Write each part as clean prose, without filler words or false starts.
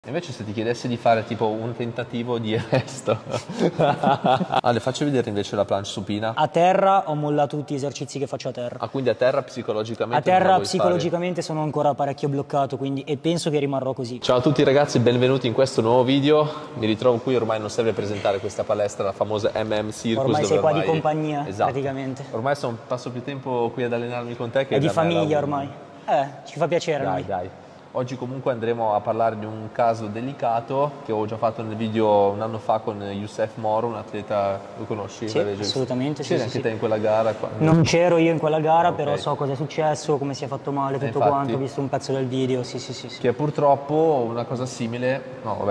Invece se ti chiedessi di fare tipo un tentativo di resto. Ale, faccio vedere invece la planche supina. A terra ho mollato tutti gli esercizi che faccio a terra. Ah, quindi a terra psicologicamente A terra non la vuoi psicologicamente sono ancora parecchio bloccato, quindi, e penso che rimarrò così. Ciao a tutti ragazzi, benvenuti in questo nuovo video. Mi ritrovo qui, ormai non serve presentare questa palestra, la famosa MM Circus. Ormai sei qua di ormai... compagnia, Esatto. praticamente. Ormai passo più tempo qui ad allenarmi con te che È di da me famiglia lavoro. ormai. Ci fa piacere a noi. Dai. Oggi comunque andremo a parlare di un caso delicato che ho già fatto nel video un anno fa con Youssef Moro, un atleta, lo conosci? Sì, assolutamente. C'eri anche te in quella gara? Non c'ero io in quella gara, Okay. però so cosa è successo, come si è fatto male, tutto infatti, quanto, ho visto un pezzo del video, sì. Che purtroppo una cosa simile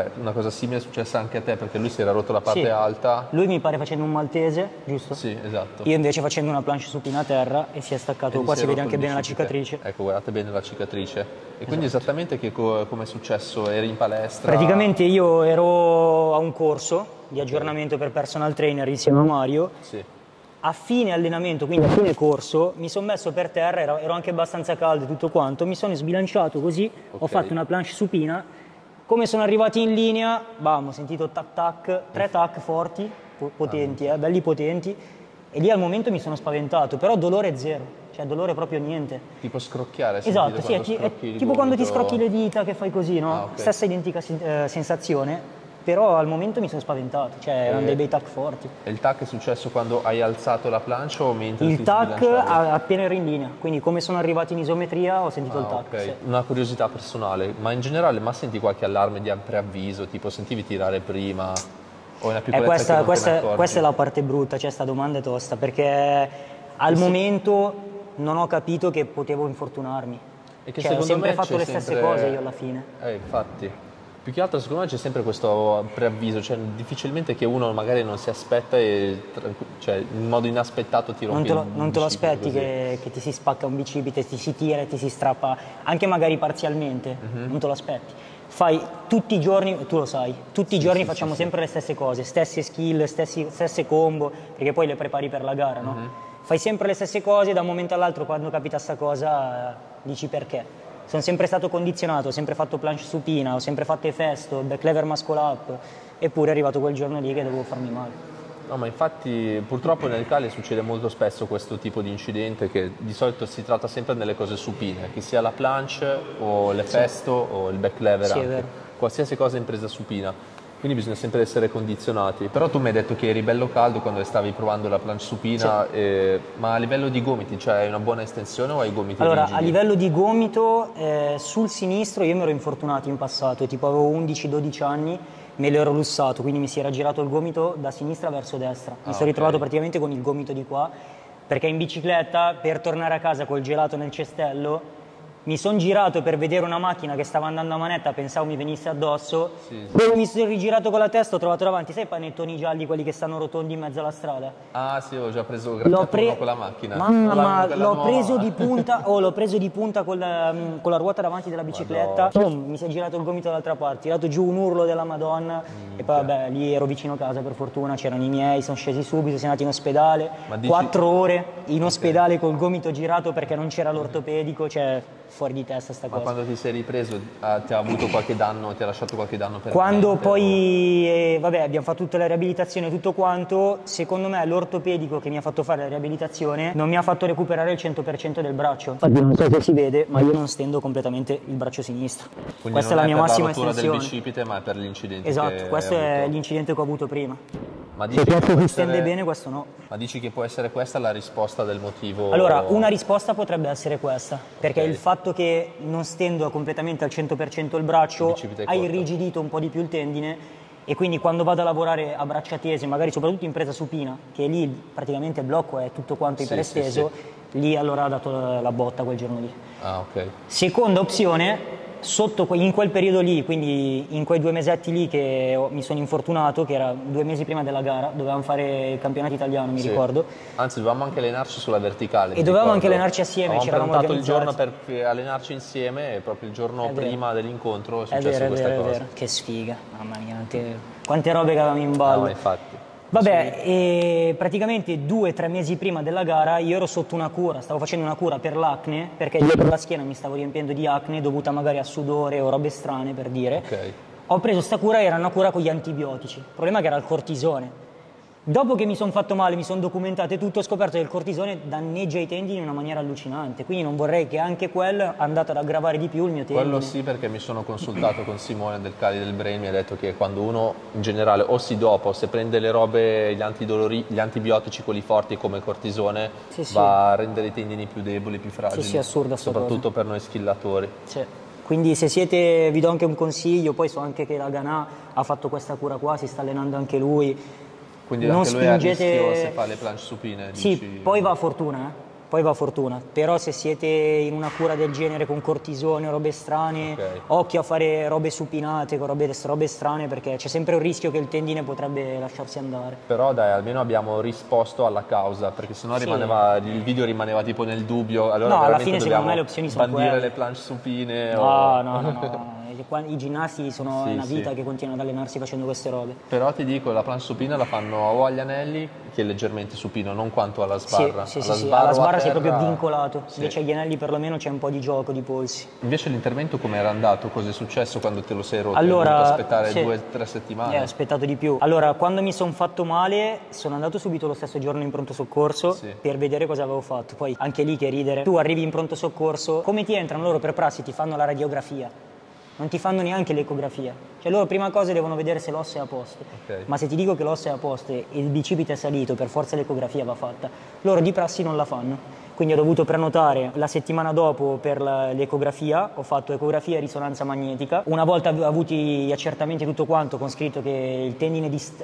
è successa anche a te, perché lui si era rotto la parte Sì. alta. Lui mi pare facendo un maltese, giusto? Sì, esatto. Io invece facendo una planche supina a terra e si è staccato, qua si vede anche bene la cicatrice. Ecco, guardate bene la cicatrice. E quindi esattamente come è successo? Eri in palestra? Praticamente io ero a un corso di aggiornamento per personal trainer insieme a Mario. Sì. A fine allenamento, quindi a fine corso, mi sono messo per terra, ero anche abbastanza caldo e tutto quanto, mi sono sbilanciato così, ho fatto una planche supina, come sono arrivati in linea, bam, ho sentito tac tac, 3 tac forti, potenti, belli potenti, e lì al momento mi sono spaventato, però dolore zero, cioè dolore proprio niente. Tipo scrocchiare? Esatto, sì, è tipo quando ti scrocchi le dita che fai così, no? Okay. Stessa identica sensazione, però al momento mi sono spaventato, cioè erano dei bei tac forti. E il tac è successo quando hai alzato la plancia o mentre Il ti tac sbilanciavi? appena ero in linea, quindi come sono arrivato in isometria ho sentito il tac. Ok. Sì. Una curiosità personale, ma in generale senti qualche allarme di preavviso, tipo sentivi tirare prima o è una piccolezza che non te ne accorgi? Questa è la parte brutta, cioè sta domanda è tosta, perché al momento non ho capito che potevo infortunarmi. E che Cioè, ho secondo sempre me fatto c'è le stesse sempre- cose io alla fine. Infatti. Più che altro secondo me c'è sempre questo preavviso, cioè difficilmente che uno magari non si aspetta e cioè, in modo inaspettato ti rompi Non te lo bicipite aspetti così. che ti si spacca un bicipite, ti si tira e ti si strappa, anche magari parzialmente, non te lo aspetti. Fai tutti i giorni, tu lo sai, tutti i giorni facciamo sempre le stesse cose, stesse skill, stesse combo, perché poi le prepari per la gara, no? Fai sempre le stesse cose, da un momento all'altro quando capita sta cosa dici perché. Sono sempre stato condizionato, ho sempre fatto planche supina, ho sempre fatto festo, back lever muscle up, eppure è arrivato quel giorno lì che dovevo farmi male. No, ma infatti purtroppo nel Cali succede molto spesso questo tipo di incidente, che di solito si tratta sempre delle cose supine, che sia la planche o le festo o il back lever Sì, è anche. vero. Qualsiasi cosa in presa supina. Quindi bisogna sempre essere condizionati. Però tu mi hai detto che eri bello caldo quando stavi provando la planche supina, ma a livello di gomiti, cioè hai una buona estensione o hai gomiti Allora, rigidi? a livello di gomito, sul sinistro io mi ero infortunato in passato, tipo avevo 11-12 anni, me l'ero lussato, quindi mi si era girato il gomito da sinistra verso destra. Mi sono ritrovato praticamente con il gomito di qua, perché in bicicletta, per tornare a casa col gelato nel cestello, mi sono girato per vedere una macchina che stava andando a manetta, pensavo mi venisse addosso, poi mi sono rigirato con la testa, ho trovato davanti, sai i panettoni gialli, quelli che stanno rotondi in mezzo alla strada? Ah sì, ho già preso graffiato con la macchina. Mamma, Quella l'ho nuova. preso di punta, l'ho preso di punta con la ruota davanti della bicicletta, mi si è girato il gomito dall'altra parte, tirato giù un urlo della Madonna e poi vabbè, lì ero vicino a casa per fortuna, c'erano i miei, sono scesi subito, siamo andati in ospedale, Ma dici- 4 ore in ospedale col gomito girato perché non c'era l'ortopedico, cioè fuori di testa sta Ma cosa. quando ti sei ripreso ti ha avuto qualche danno, ti ha lasciato qualche danno per Quando poi, vabbè, abbiamo fatto tutta la riabilitazione e tutto quanto, secondo me l'ortopedico che mi ha fatto fare la riabilitazione non mi ha fatto recuperare il 100% del braccio. Infatti non so se si vede, ma io non stendo completamente il braccio sinistro. Quindi Questa è non la mia per massima la rottura estensione. del bicipite, ma è per l'incidente Esatto, che questo hai è avuto. l'incidente che ho avuto prima. Ma Se dici, che questo può si stende essere- bene, questo no. ma dici che può essere questa la risposta del motivo? Allora, una risposta potrebbe essere questa, perché Ok. il fatto che non stendo completamente al 100% il braccio Il bicipite è ha corto. irrigidito un po' di più il tendine e quindi quando vado a lavorare a braccia tese, magari soprattutto in presa supina, che lì praticamente il blocco è tutto quanto Sì, iperesteso, lì allora ha dato la botta quel giorno lì. Ah, ok. Seconda opzione, in quel periodo lì, quindi in quei 2 mesetti lì che mi sono infortunato, che era 2 mesi prima della gara, dovevamo fare il campionato italiano, mi Sì. ricordo. Anzi, dovevamo anche allenarci sulla verticale. mi dovevamo ricordo. anche allenarci assieme, Avevamo c'eravamo prenotato il giorno organizzati. per allenarci insieme e proprio il giorno È vero. prima dell'incontro è È successa vero, è questa vero, è cosa. vero. Che sfiga, mamma mia, quante robe che avevamo in No, ballo. ma infatti. Vabbè, e praticamente 2-3 mesi prima della gara io ero sotto una cura, stavo facendo una cura per l'acne, perché dietro la schiena mi stavo riempiendo di acne dovuta magari a sudore o robe strane per dire. Ok. Ho preso sta cura, era una cura con gli antibiotici. Il problema è che era il cortisone. Dopo che mi sono fatto male, mi sono documentato e tutto, ho scoperto che il cortisone danneggia i tendini in una maniera allucinante, quindi non vorrei che anche quello andato ad aggravare di più il mio tendine. Quello sì, perché mi sono consultato con Simone del Cali del Brain, mi ha detto che quando uno in generale o si dopa o se prende le robe, gli antidolori, gli antibiotici, quelli forti come il cortisone, Sì, sì. va a rendere i tendini più deboli, più fragili. Sì, assurda sta soprattutto per noi schillatori. Sì. Quindi se siete, vi do anche un consiglio, poi so anche che la Ganà ha fatto questa cura qua, si sta allenando anche lui. Quindi Non anche lui è a spingete... rischio se fa le planche supine? Sì, Dici... poi va a fortuna, poi va a fortuna. Però se siete in una cura del genere con cortisone o robe strane, Ok. occhio a fare robe supinate con robe strane, perché c'è sempre un rischio che il tendine potrebbe lasciarsi andare. Però dai, almeno abbiamo risposto alla causa, perché sennò Sì. il video rimaneva tipo nel dubbio. Allora No, alla veramente fine secondo dobbiamo me le opzioni sono bandire quelle. le planche supine No. I ginnasti sono Sì, una vita sì. che continuano ad allenarsi facendo queste robe. Però ti dico, la planche supina la fanno o agli anelli, che è leggermente supino, non quanto alla sbarra. Sì, alla alla o a sbarra sei terra- proprio vincolato, Sì. invece agli anelli perlomeno c'è un po' di gioco di polsi. Invece l'intervento come era andato? Cosa è successo quando te lo sei rotto? Allora, Hai dovuto aspettare sì. 2 o 3 settimane? Ho aspettato di più. Allora, quando mi sono fatto male, sono andato subito lo stesso giorno in pronto soccorso Sì. per vedere cosa avevo fatto. Poi anche lì che ridere. Tu arrivi in pronto soccorso, come ti entrano loro per prassi? Ti fanno la radiografia. Non ti fanno neanche l'ecografia. Cioè loro prima cosa devono vedere se l'osso è a posto. Ok. Ma se ti dico che l'osso è a posto e il bicipite è salito, per forza l'ecografia va fatta. Loro di prassi non la fanno. Quindi ho dovuto prenotare la settimana dopo per l'ecografia, ho fatto ecografia e risonanza magnetica. Una volta avuti gli accertamenti e tutto quanto, con scritto che il tendine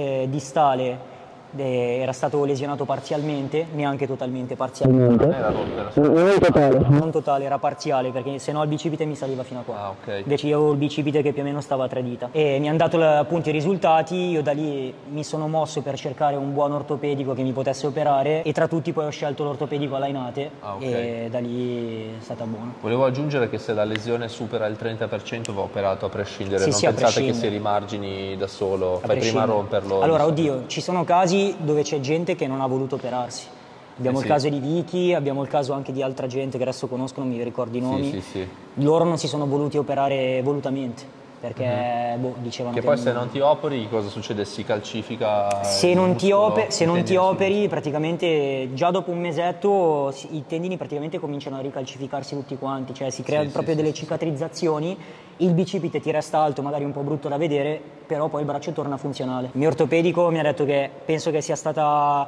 distale era stato lesionato parzialmente, neanche totalmente, parzialmente. Non era rotto, era Non era totale. Non totale, era parziale, perché se no il bicipite mi saliva fino a qua. Ah, ok. Invece io avevo il bicipite che più o meno stava a 3 dita. E mi hanno dato appunto i risultati, io da lì mi sono mosso per cercare un buon ortopedico che mi potesse operare e tra tutti poi ho scelto l'ortopedico a Lainate Ah, ok. e da lì è stata buona. Volevo aggiungere che se la lesione supera il 30% va operato a prescindere, Sì, non sì, a pensate che prescindere. si rimargini da solo, A fai prima a prescindere. romperlo. Allora, di solito. oddio, ci sono casi dove c'è gente che non ha voluto operarsi. Abbiamo Eh il sì. caso di Vicky, abbiamo il caso anche di altra gente che adesso conosco, non mi ricordo i nomi. Sì. Loro non si sono voluti operare volutamente, perché dicevano Che poi se non ti operi cosa succede? Si calcifica se il non ti, muscolo, se il non ti tendine sul- operi, praticamente già dopo un mesetto i tendini praticamente cominciano a ricalcificarsi tutti quanti, cioè si creano Sì, proprio sì, delle sì. cicatrizzazioni, il bicipite ti resta alto, magari un po' brutto da vedere, però poi il braccio torna funzionale. Il mio ortopedico mi ha detto che penso sia stata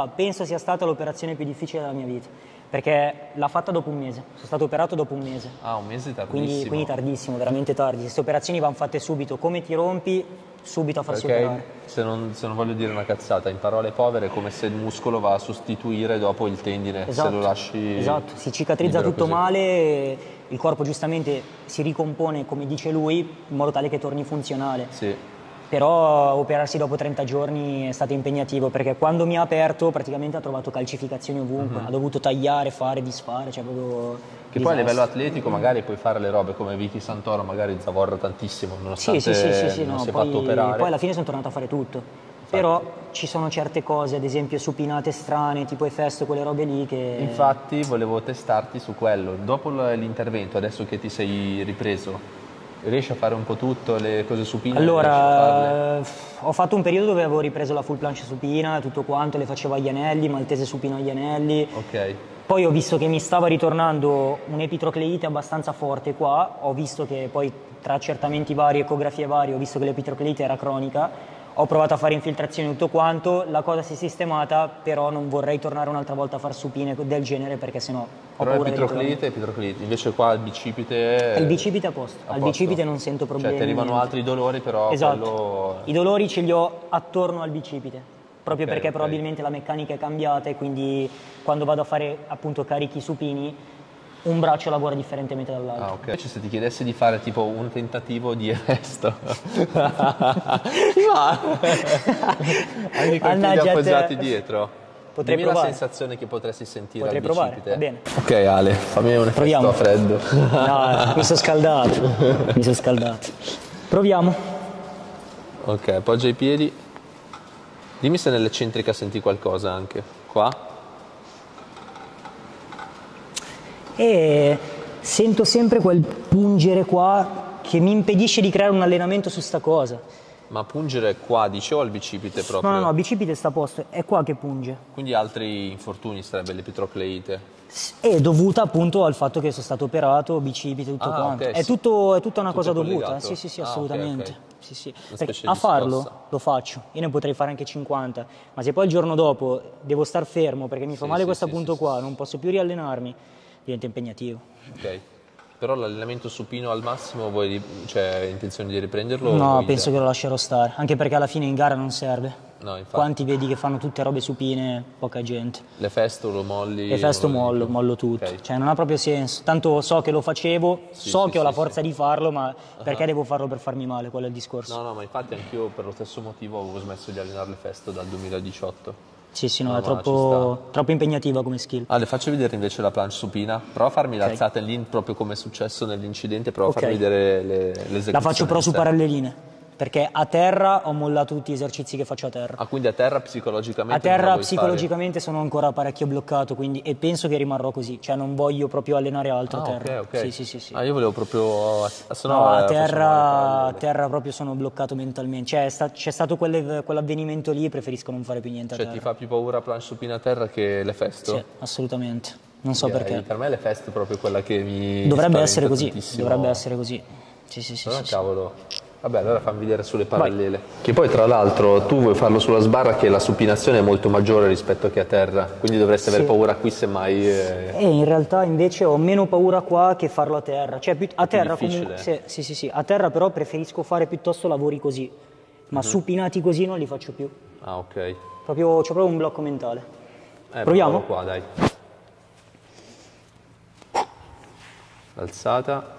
l'operazione più difficile della mia vita, perché l'ha fatta dopo un mese, sono stato operato dopo un mese. Ah, un mese tardissimo. Quindi tardissimo, veramente tardi. Queste operazioni vanno fatte subito, come ti rompi, subito a farsi Perché operare. se non voglio dire una cazzata, in parole povere è come se il muscolo va a sostituire dopo il tendine, se lo lasci Esatto, si cicatrizza libero tutto così. male, il corpo giustamente si ricompone come dice lui in modo tale che torni funzionale. Sì. Però operarsi dopo 30 giorni è stato impegnativo perché quando mi ha aperto praticamente ha trovato calcificazioni ovunque, ha dovuto tagliare, fare, disfare, cioè proprio Che poi a disastro. livello atletico magari puoi fare le robe come Vicky Santoro, magari zavorra tantissimo, nonostante Sì, non no, si è poi, fatto operare. poi alla fine sono tornato a fare tutto. Però ci sono certe cose, ad esempio supinate strane, tipo i festo, quelle robe lì che... Infatti volevo testarti su quello. Dopo l'intervento, adesso che ti sei ripreso, riesci a fare un po' tutto, le cose supine? riesci a farle? Allora, ho fatto un periodo dove avevo ripreso la full planche supina, tutto quanto, le facevo agli anelli, maltese supino agli anelli. Ok. Poi ho visto che mi stava ritornando un'epitrocleite abbastanza forte qua, ho visto che poi tra accertamenti vari, ecografie varie, ho visto che l'epitrocleite era cronica. Ho provato a fare infiltrazioni e tutto quanto, la cosa si è sistemata, però non vorrei tornare un'altra volta a far supine del genere perché sennò ho Però paura di epitroclite, invece qua il bicipite... il bicipite a posto, al posto. bicipite non sento problemi. Cioè ti arrivano niente. altri dolori, però Esatto, quello... i dolori ce li ho attorno al bicipite, proprio Ok, perché ok. probabilmente la meccanica è cambiata e quindi quando vado a fare appunto carichi supini un braccio lavora differentemente dall'altro. Ah, ok. Invece se ti chiedessi di fare tipo un tentativo di resto, anche con i piedi Mannaggia a te. appoggiati dietro, Potrei dimmi la provare. sensazione che potresti sentire Potrei al provare, bicipite. va bene. Ok Ale, fammi un effetto Proviamo. a freddo. No, mi sono scaldato. Proviamo. Ok, appoggia i piedi. Dimmi se nell'eccentrica senti qualcosa anche. Qua? E sento sempre quel pungere qua che mi impedisce di creare un allenamento su sta cosa. Ma pungere qua, dicevo, al bicipite proprio? No, il bicipite sta a posto, è qua che punge. Quindi altri infortuni sarebbe l'epitrocleite? È dovuta appunto al fatto che sono stato operato, bicipite, tutto quanto. Okay, è tutta una cosa dovuta. collegato. Sì, assolutamente. Okay. Sì. Una Perché specie a di farlo scossa. lo faccio, io ne potrei fare anche 50, ma se poi il giorno dopo devo star fermo perché mi fa male questo punto qua, non posso più riallenarmi, diventa impegnativo. Ok. Però l'allenamento supino al massimo, hai intenzione di riprenderlo? No, penso che lo lascerò stare, anche perché alla fine in gara non serve. No, infatti. Quanti vedi che fanno tutte robe supine, poca gente. Le festo lo molli? Le festo mollo tutto, Okay. cioè non ha proprio senso. Tanto so che lo facevo, so che ho la sì. forza di farlo, ma perché devo farlo per farmi male? Quello è il discorso. No, ma infatti anch'io per lo stesso motivo avevo smesso di allenare le festo dal 2018. Sì, no, No, è ma ci troppo impegnativa come skill. Le faccio vedere invece la planche supina. Prova a farmi l'alzata lì, proprio come è successo nell'incidente, prova a farmi vedere l'esecuzione. La faccio però in su sé. paralleline, perché a terra ho mollato tutti gli esercizi che faccio a terra. Ah, quindi a terra psicologicamente A terra non la vuoi psicologicamente sono ancora parecchio bloccato, quindi, e penso che rimarrò così, cioè non voglio proprio allenare altro a fare? terra. Ok. Sì. Io volevo proprio... se No, a facciamo le terra proprio sono bloccato mentalmente, cioè c'è stato quell'avvenimento lì, preferisco non fare più niente a Cioè terra. ti fa più paura planche supina a terra che le festo? Sì, assolutamente, non so perché. Per me le festo è proprio quella che mi Dovrebbe spaventa essere così, tantissimo. dovrebbe essere così. Sì. Cavolo. Vabbè, allora fammi vedere sulle parallele. Che poi tra l'altro tu vuoi farlo sulla sbarra che la supinazione è molto maggiore rispetto che a terra, quindi dovresti avere paura qui semmai... E in realtà invece ho meno paura qua che farlo a terra, cioè a terra difficile. comunque, sì, a terra però preferisco fare piuttosto lavori così, ma supinati così non li faccio più. Ah, ok. C'ho proprio un blocco mentale. Proviamo? Qua, dai. Alzata.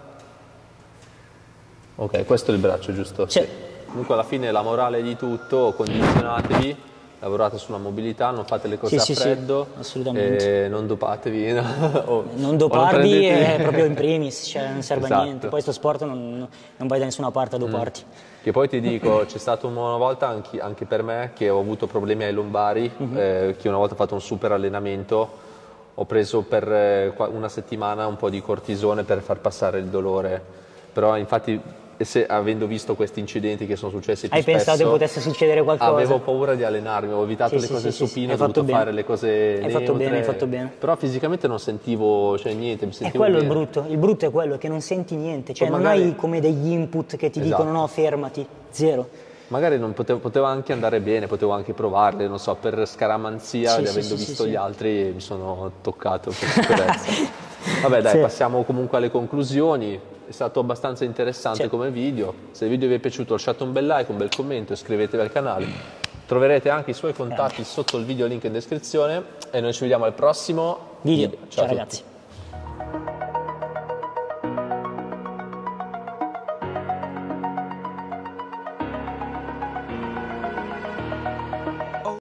Ok, questo è il braccio, giusto? Sì. Comunque alla fine la morale di tutto, condizionatevi, lavorate sulla mobilità, non fate le cose a freddo, assolutamente. non dopatevi. Non doparvi prendete... è proprio in primis, cioè non serve a niente. Esatto. Poi sto sport non vai da nessuna parte a doparti. Che poi ti dico, c'è stata una volta anche per me che ho avuto problemi ai lombari, che una volta ho fatto un super allenamento, ho preso per una settimana un po' di cortisone per far passare il dolore, però infatti avendo visto questi incidenti che sono successi più Hai spesso, pensato che potesse succedere qualcosa? avevo paura di allenarmi, ho evitato le cose supine, ho dovuto fare le cose neutre. Hai fatto bene. Però fisicamente non sentivo niente, mi È sentivo quello bene. il brutto è quello, che non senti niente, cioè Poi non magari... hai come degli input che ti dicono no, fermati, zero. Magari non poteva anche andare bene, potevo anche provarle, non so, per scaramanzia, avendo visto gli altri mi sono toccato per sicurezza. Vabbè dai, passiamo comunque alle conclusioni, è stato abbastanza interessante come video, se il video vi è piaciuto lasciate un bel like, un bel commento, iscrivetevi al canale, troverete anche i suoi contatti sotto il video, link in descrizione e noi ci vediamo al prossimo video. Ciao Ciao ragazzi.